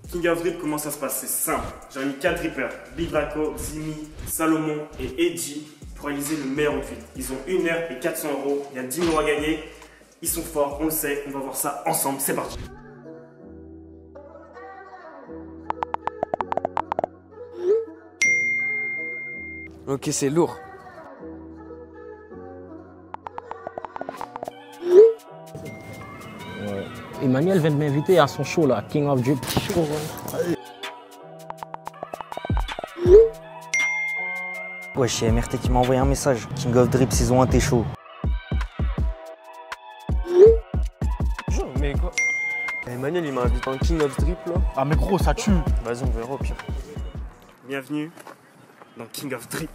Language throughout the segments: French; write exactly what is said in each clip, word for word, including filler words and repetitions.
King of Drip, comment ça se passe? C'est simple. J'ai mis quatre drippers, Big Draco, Zimi, Salomon et Edgy, pour réaliser le meilleur outfit. Ils ont une heure et quatre cents euros. Il y a dix mille euros à gagner. Ils sont forts, on le sait. On va voir ça ensemble. C'est parti. Ok, c'est lourd. Ouais. Emmanuel vient de m'inviter à son show là, King of Drip. Show, ouais. Wesh, c'est M R T qui m'a envoyé un message. King of Drip saison un, t'es chaud. Mais quoi? Emmanuel, il m'a invité en King of Drip là. Ah mais gros, ça tue. Vas-y, on verra au pire. Bienvenue dans King of Drip.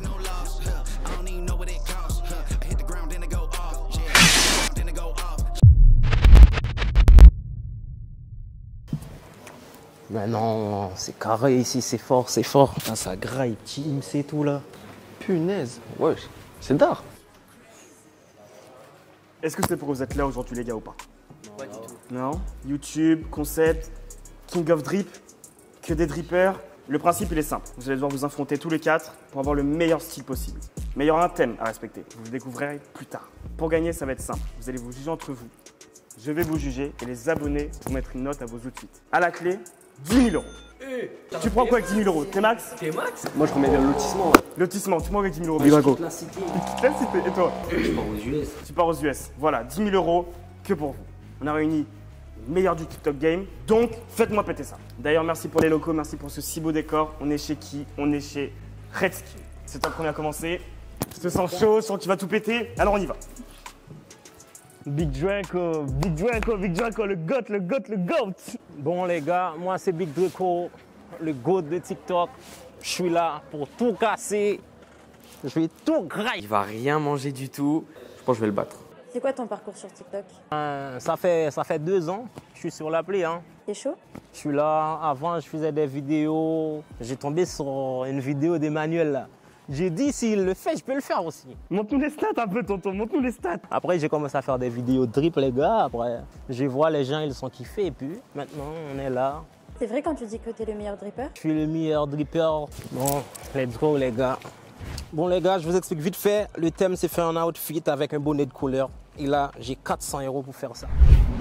Mais non, c'est carré ici, c'est fort, c'est fort. Putain, ça graille, petit I M C et tout là. Punaise, ouais, c'est d'art. Est-ce que c'est pour que vous êtes là aujourd'hui les gars ou pas? Pas du tout. Non. YouTube, concept, King of Drip, que des drippers. Le principe il est simple. Vous allez devoir vous affronter tous les quatre pour avoir le meilleur style possible. Mais il y aura un thème à respecter. Vous le découvrirez plus tard. Pour gagner, ça va être simple. Vous allez vous juger entre vous. Je vais vous juger et les abonnés vont mettre une note à vos outfits. À la clé, dix mille euros. Hey, tu prends quoi avec dix mille euros? T'es max? T'es max? Moi je remets bien le lotissement. Lotissement, tu prends avec dix mille euros. Big Draco. Et toi? Je pars aux U S. Tu pars aux U S. Voilà, dix mille euros que pour vous. On a réuni les meilleurs du TikTok game. Donc, faites-moi péter ça. D'ailleurs, merci pour les locaux, merci pour ce si beau décor. On est chez qui? On est chez Redskin. C'est toi qu'on a commencé. Je te sens chaud, je sens que tu vas tout péter. Alors, on y va. Big Draco, Big Draco, Big Draco, le goat, le goat, le goat. Bon les gars, moi c'est Big Draco, le goat de TikTok. Je suis là pour tout casser. Je vais tout grailler. Il va rien manger du tout. Je pense que je vais le battre. C'est quoi ton parcours sur TikTok? Euh, ça fait, ça fait deux ans, je suis sur l'appli. Hein. T'es chaud? Je suis là, avant je faisais des vidéos. J'ai tombé sur une vidéo d'Emmanuel là. J'ai dit, s'il le fait, je peux le faire aussi. Montre-nous les stats un peu, tonton, montre-nous les stats. Après, j'ai commencé à faire des vidéos drip, les gars. Après, je vois les gens, ils sont kiffés. Et puis, maintenant, on est là. C'est vrai quand tu dis que t'es le meilleur dripper? Je suis le meilleur dripper. Bon, let's go, les gars. Bon, les gars, je vous explique vite fait. Le thème, c'est faire un outfit avec un bonnet de couleur. Et là, j'ai quatre cents euros pour faire ça.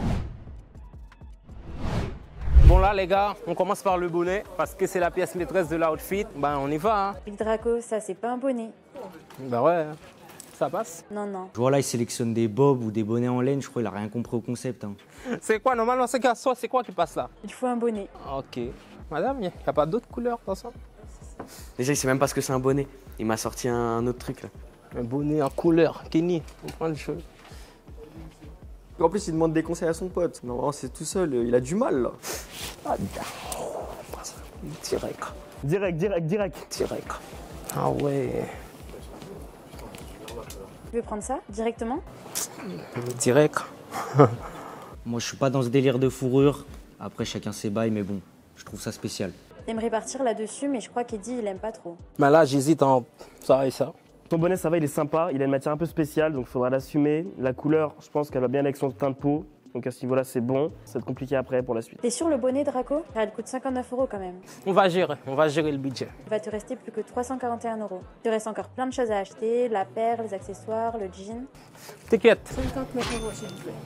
Bon là les gars, on commence par le bonnet parce que c'est la pièce maîtresse de l'outfit. Ben on y va hein. Big Draco, ça c'est pas un bonnet. Ben ouais, ça passe. Non, non. Je vois là, il sélectionne des bobs ou des bonnets en laine, je crois qu'il a rien compris au concept. Hein. C'est quoi normalement c'est qu'à soi, c'est quoi qui passe là? Il faut un bonnet. Ok. Madame, il n'y a pas d'autres couleurs dans ça? Déjà, il sait même pas ce que c'est un bonnet. Il m'a sorti un, un autre truc là. Un bonnet en couleur, Kenny, on prend le cheveu. En plus, il demande des conseils à son pote. Non, c'est tout seul, il a du mal là. Ah, direct. Direct, direct, direct. Direct. Ah ouais. Tu veux prendre ça directement? Direct. Moi, je suis pas dans ce délire de fourrure. Après, chacun ses bails, mais bon, je trouve ça spécial. T'aimerais partir là-dessus, mais je crois qu'Eddie il aime pas trop. Mais là, j'hésite en ça et ça. Ton bonnet, ça va, il est sympa. Il a une matière un peu spéciale, donc il faudra l'assumer. La couleur, je pense qu'elle va bien avec son teint de peau. Donc à ce niveau-là, c'est bon. Ça va être compliqué après pour la suite. T'es sur le bonnet Draco? Elle coûte cinquante-neuf euros quand même. On va gérer, on va gérer le budget. Il va te rester plus que trois cent quarante et un euros. Il te reste encore plein de choses à acheter, la paire, les accessoires, le jean. T'inquiète. cinquante-neuf euros s'il vous plaît.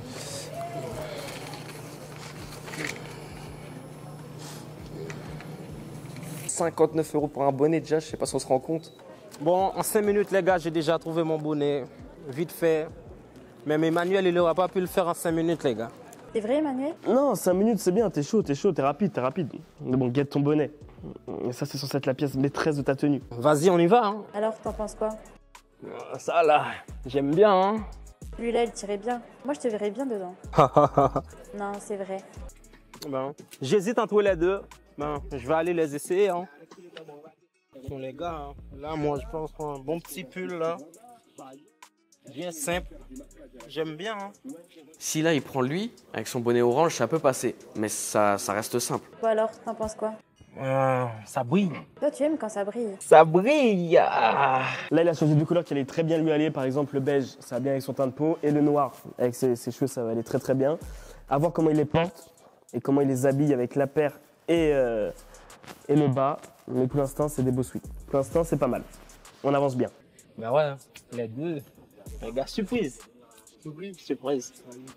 cinquante-neuf euros pour un bonnet déjà, je sais pas si on se rend compte. Bon, en cinq minutes, les gars, j'ai déjà trouvé mon bonnet. Vite fait. Même Emmanuel, il n'aura pas pu le faire en cinq minutes, les gars. C'est vrai, Emmanuel? Non, cinq minutes, c'est bien. T'es chaud, t'es chaud, t'es rapide, t'es rapide. Mais bon, guette ton bonnet. Et ça, c'est censé être la pièce maîtresse de ta tenue. Vas-y, on y va. Hein. Alors, t'en penses quoi? Ça, là, j'aime bien. Hein. Lui-là, il tirait bien. Moi, je te verrais bien dedans. Non, c'est vrai. Ben, j'hésite entre les deux. Ben, je vais aller les essayer. Hein. Bon, les gars, hein, là, moi, je pense un bon petit pull, là. Bien simple. J'aime bien. Hein. Si là, il prend lui, avec son bonnet orange, ça peut passer. Mais ça, ça reste simple. Toi alors, t'en penses quoi? Euh, ça brille. Toi, tu aimes quand ça brille. Ça brille. Ah. Là, il a choisi deux couleurs qui allaient très bien lui aller. Par exemple, le beige, ça va bien avec son teint de peau. Et le noir, avec ses, ses cheveux, ça va aller très très bien. À voir comment il les porte et comment il les habille avec la paire et, euh, et le bas. Mais pour l'instant, c'est des beaux sweats. Pour l'instant, c'est pas mal. On avance bien. Ben ouais, les deux. Les gars, surprise. Surprise.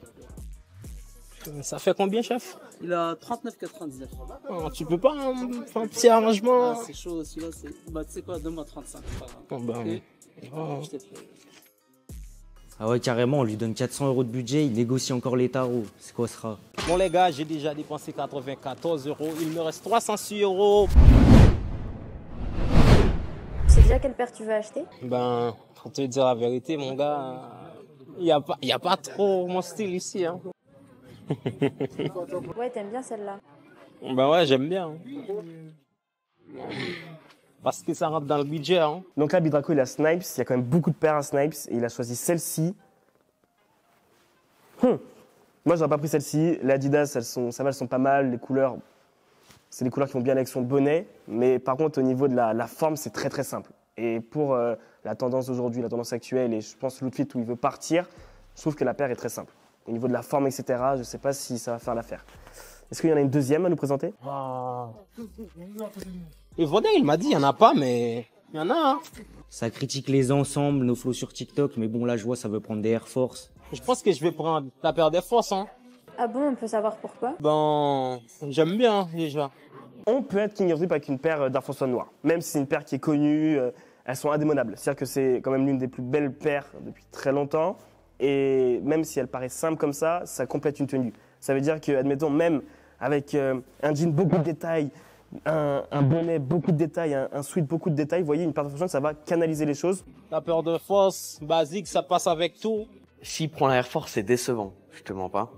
Ça fait combien, chef? Il a trente-neuf quatre-vingt-dix-neuf. Oh, tu peux pas hein, faire un petit arrangement? Ah, c'est chaud, celui-là, c'est. Bah, tu sais quoi, donne-moi trente-cinq. Oh, ben, Ok. oh. Je t'ai fait. Ah ouais, carrément, on lui donne quatre cents euros de budget, il négocie encore les tarots. C'est quoi ce rat? Bon, les gars, j'ai déjà dépensé quatre-vingt-quatorze euros. Il me reste trois cent six euros. Tu sais déjà quelle paire tu veux acheter? Ben, pour te dire la vérité, mon gars, il n'y a, pas- y a pas trop mon style ici. Hein. Ouais, t'aimes bien celle-là. Ben ouais, j'aime bien. Parce que ça rentre dans le budget. Hein. Donc là, Bidraco, il a Snipes. Il y a quand même beaucoup de paires à Snipes. Et il a choisi celle-ci. Hum. Moi, j'aurais pas pris celle-ci. Les Adidas, elles sont, ça va, elles sont pas mal. Les couleurs, c'est les couleurs qui vont bien avec son bonnet. Mais par contre, au niveau de la, la forme, c'est très très simple. Et pour euh, la tendance d'aujourd'hui, la tendance actuelle, et je pense l'outfit où il veut partir, je trouve que la paire est très simple. Au niveau de la forme, et cetera, je ne sais pas si ça va faire l'affaire. Est-ce qu'il y en a une deuxième à nous présenter? Ah. Et Vaudin, il m'a dit, il n'y en a pas, mais il y en a. Hein. Ça critique les ensembles, nos flots sur TikTok, mais bon, là, je vois, ça veut prendre des Air Force. Je pense que je vais prendre la paire des forces. Hein. Ah bon, on peut savoir pourquoi? Ben, j'aime bien déjà. On peut être King of Drip avec une paire d'Air Force One noire. Même si c'est une paire qui est connue, euh, elles sont indémodables. C'est-à-dire que c'est quand même l'une des plus belles paires depuis très longtemps. Et même si elle paraît simple comme ça, ça complète une tenue. Ça veut dire que, admettons, même avec euh, un jean, beaucoup de détails, un, un bonnet, beaucoup de détails, un, un sweat, beaucoup de détails, vous voyez, une paire de Force One, ça va canaliser les choses. La paire de force basique, ça passe avec tout. S'il prend la Air Force, c'est décevant. Je te mens pas.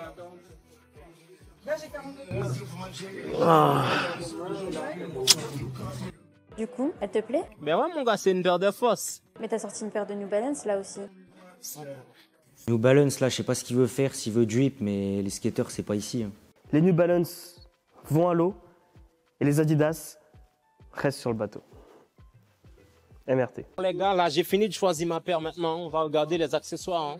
Du coup, elle te plaît? Ben ouais, mon gars, c'est une paire de force. Mais t'as sorti une paire de New Balance là aussi. New Balance, là, je sais pas ce qu'il veut faire, s'il veut drip, mais les skateurs, c'est pas ici. Hein. Les New Balance vont à l'eau et les Adidas restent sur le bateau. M R T. Les gars, là, j'ai fini de choisir ma paire maintenant. On va regarder les accessoires. Hein.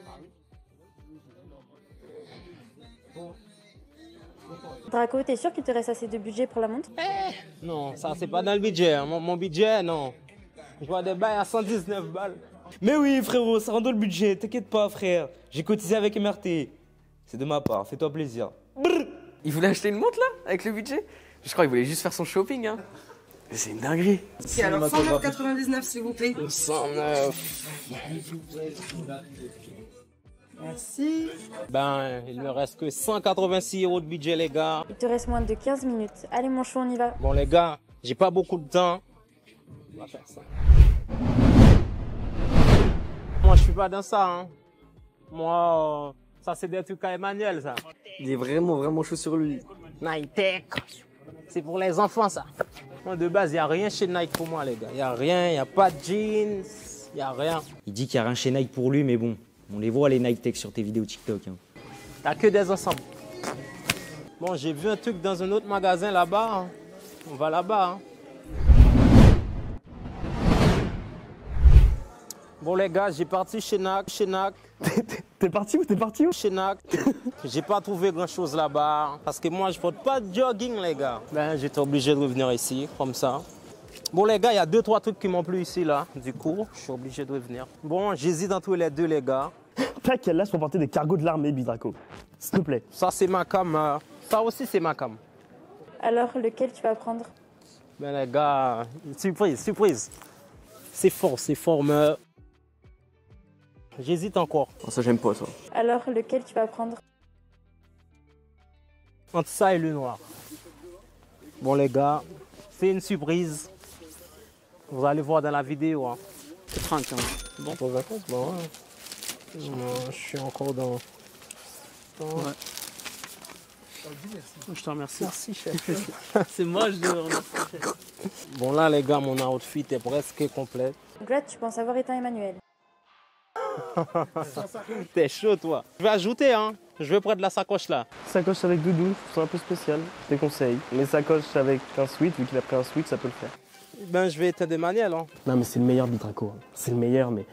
Draco, t'es sûr qu'il te reste assez de budget pour la montre? Non, ça, c'est pas dans le budget. Hein. Mon, mon budget, non. Je vois des bails à cent dix-neuf balles. Mais oui, frérot, ça rentre dans le budget, t'inquiète pas, frère. J'ai cotisé avec M R T. C'est de ma part, fais-toi plaisir. Brrr. Il voulait acheter une montre là, avec le budget? Je crois qu'il voulait juste faire son shopping. Hein. Mais c'est une dinguerie. C'est alors cent neuf quatre-vingt-dix-neuf s'il vous plaît. cent neuf. Merci. Ben, il me reste que cent quatre-vingt-six euros de budget, les gars. Il te reste moins de quinze minutes. Allez mon chou, on y va. Bon, les gars, j'ai pas beaucoup de temps. On va faire ça. Moi, je suis pas dans ça. Hein. Moi, euh, ça, c'est des trucs à Emmanuel, ça. Il est vraiment, vraiment chaud sur lui. Nike Tech. C'est pour les enfants, ça. Moi, de base, il n'y a rien chez Nike pour moi, les gars. Il n'y a rien, il n'y a pas de jeans, il n'y a rien. Il dit qu'il y a rien chez Nike pour lui, mais bon, on les voit, les Nike Tech, sur tes vidéos TikTok. Hein. Il n'y a que des ensembles. Bon, j'ai vu un truc dans un autre magasin là-bas. Hein. On va là-bas. Hein. Bon, les gars, j'ai parti chez Nike, chez Nike. T'es parti où? T'es parti où? Chez Nike. J'ai pas trouvé grand-chose là-bas. Parce que moi, je porte pas de jogging, les gars. Ben, j'étais obligé de revenir ici, comme ça. Bon, les gars, il y a deux, trois trucs qui m'ont plu ici, là. Du coup, je suis obligé de revenir. Bon, j'hésite entre les deux, les gars. T'as quel âge pour porter des cargos de l'armée, Bidraco? S'il te plaît. Ça, c'est ma cam. euh, Ça aussi, c'est ma cam. Alors, lequel tu vas prendre? Ben, les gars, surprise, surprise. C'est fort, c'est fort, mais... J'hésite encore. Oh, ça, j'aime pas ça. Alors, lequel tu vas prendre? Entre ça et le noir. Bon, les gars, c'est une surprise. Vous allez voir dans la vidéo. Hein. C'est trente, hein. Bon, pour vacances, bon, ouais. Non, je suis encore dans... dans... Ouais. Je te remercie. Merci, chef. C'est moi, je te remercie. Bon, là, les gars, mon outfit est presque complet. Donc là, tu penses avoir éteint Emmanuel. T'es chaud, toi. Je vais ajouter, hein. Je vais prendre la sacoche, là. Sacoche avec doudou, c'est un peu spécial. Je te conseille. Mais sacoche avec un sweat, vu qu'il a pris un sweat, ça peut le faire. Ben, je vais éteindre Emmanuel, hein. Non, mais c'est le meilleur Bidraco. Hein. C'est le meilleur, mais.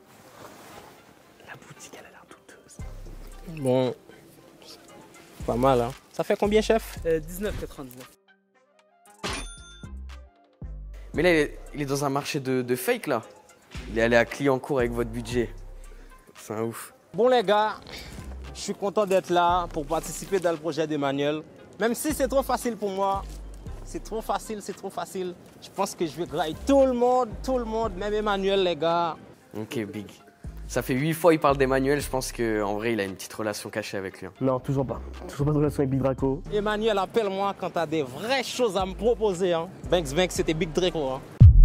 La boutique, elle a l'air douteuse. Bon. Pas mal, hein. Ça fait combien, chef? Euh, dix-neuf quatre-vingt-dix-neuf. Mais là, il est, il est dans un marché de, de fake, là. Il est allé à Clignancourt avec votre budget. C'est un ouf. Bon les gars, je suis content d'être là pour participer dans le projet d'Emmanuel. Même si c'est trop facile pour moi, c'est trop facile, c'est trop facile. Je pense que je vais grailler tout le monde, tout le monde, même Emmanuel les gars. Ok, big. Ça fait huit fois qu'il parle d'Emmanuel, je pense qu'en vrai, il a une petite relation cachée avec lui. Non, toujours pas. Toujours pas de relation avec Big Draco. Emmanuel, appelle-moi quand t'as des vraies choses à me proposer. Hein. Banks Banks, c'était Big Draco. Hein.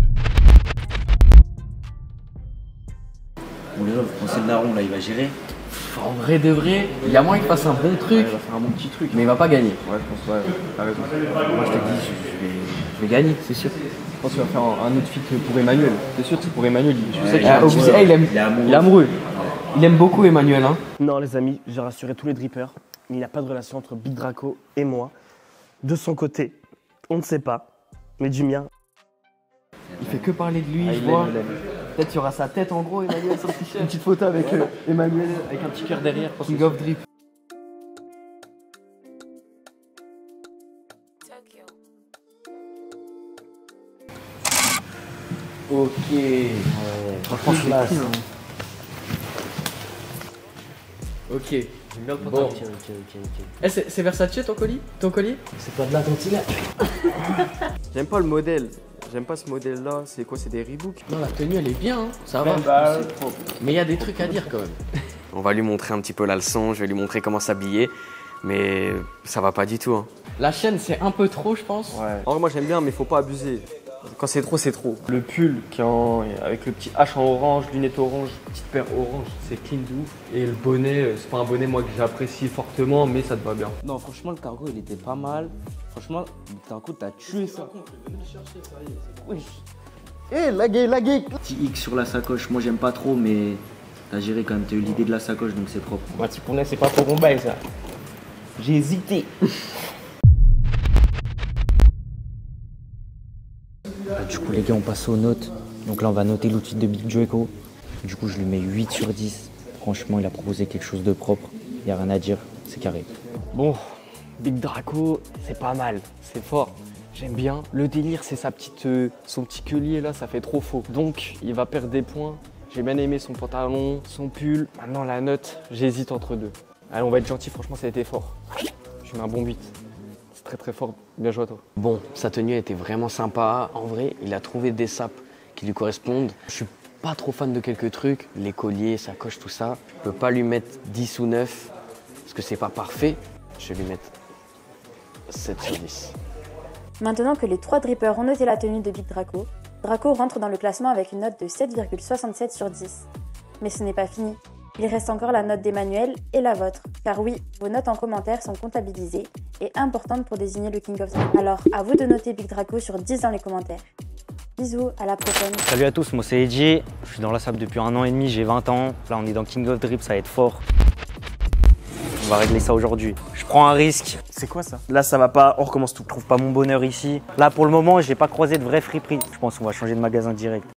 Bon, les gars, vous pensez le daron, là, il va gérer? En vrai de vrai, il y a moyen qu'il fasse un bon truc, Il va faire un bon petit truc. mais il va pas gagner. Ouais, je pense, ouais, t'as raison. Moi, je te dis, je, je vais, je vais gagner, c'est sûr. Je pense qu'il va faire un, un autre feat pour Emmanuel. C'est sûr que c'est pour Emmanuel. Je sais Ouais, qu'il a Ah, obligé- eh, il, aime, Il est amoureux. il est amoureux. Il aime beaucoup Emmanuel. Hein. Non, les amis, j'ai rassuré tous les drippers. Il n'y a pas de relation entre Big Draco et moi. De son côté, on ne sait pas. Mais du mien, Il fait que parler de lui, Ah, je il vois. l'aime, il l'aime. Peut-être qu'il y aura sa tête en gros, Emmanuel, sur le t-shirt. Une petite photo avec euh, Emmanuel, avec un petit cœur derrière. je pense que King of Drip. Ok. Franchement, je classe. Ok. J'aime bien le Bon. Ok, ok, ok, ok. Eh, c'est c'est Versace ton colis Ton collier C'est pas de la tantinette. J'aime pas le modèle. J'aime pas ce modèle là. C'est quoi? C'est des Reebok? Non, la tenue elle est bien, hein. Ça va. Bah, c'est propre. Mais il y a des trucs à dire quand même. On va lui montrer un petit peu la leçon, je vais lui montrer comment s'habiller. Mais ça va pas du tout. Hein. La chaîne c'est un peu trop, je pense. Ouais. En vrai, moi j'aime bien, mais faut pas abuser. Quand c'est trop, c'est trop. Le pull qui est en- avec le petit H en orange, lunettes orange, petite paire orange, c'est clean de ouf. Et le bonnet, euh, c'est pas un bonnet moi que j'apprécie fortement, mais ça te va bien. Non, franchement, le cargo, il était pas mal. Franchement, d'un coup, t'as tué ça. Oui. Eh, lagué, lagué. Petit X sur la sacoche, moi j'aime pas trop, mais t'as géré quand même. T'as eu l'idée de la sacoche, donc c'est propre. Moi, tu connais, c'est pas trop bon bail ça. J'ai hésité. Bah, du coup, les gars, on passe aux notes. Donc là, on va noter l'outil de Big Draco. Du coup, je lui mets huit sur dix. Franchement, il a proposé quelque chose de propre. Il n'y a rien à dire, c'est carré. Bon, Big Draco, c'est pas mal, c'est fort. J'aime bien. Le délire, c'est sa petite, euh, son petit queulier là, ça fait trop faux. Donc, il va perdre des points. J'ai bien aimé son pantalon, son pull. Maintenant, la note, j'hésite entre deux. Allez, on va être gentil, franchement, ça a été fort. Je mets un bon huit. C'est très très fort. Bien joué à toi. Bon, sa tenue était vraiment sympa. En vrai, il a trouvé des sapes qui lui correspondent. Je suis pas trop fan de quelques trucs. Les colliers, sacoche, tout ça. Je peux pas lui mettre dix ou neuf parce que c'est pas parfait. Je vais lui mettre sept sur dix. Maintenant que les trois drippers ont noté la tenue de Big Draco, Draco rentre dans le classement avec une note de sept virgule soixante-sept sur dix. Mais ce n'est pas fini. Il reste encore la note d'Emmanuel et la vôtre. Car oui, vos notes en commentaire sont comptabilisées et importantes pour désigner le King of Drip. Alors, à vous de noter Big Draco sur dix dans les commentaires. Bisous, à la prochaine. Salut à tous, moi c'est Edgy. Je suis dans la sable depuis un an et demi, j'ai vingt ans. Là, on est dans King of Drip, ça va être fort. On va régler ça aujourd'hui. Je prends un risque. c'est quoi ça? Là, ça va pas, on recommence tout. Je trouve pas mon bonheur ici. Là, pour le moment, j'ai pas croisé de vraie friperie. Je pense qu'on va changer de magasin direct.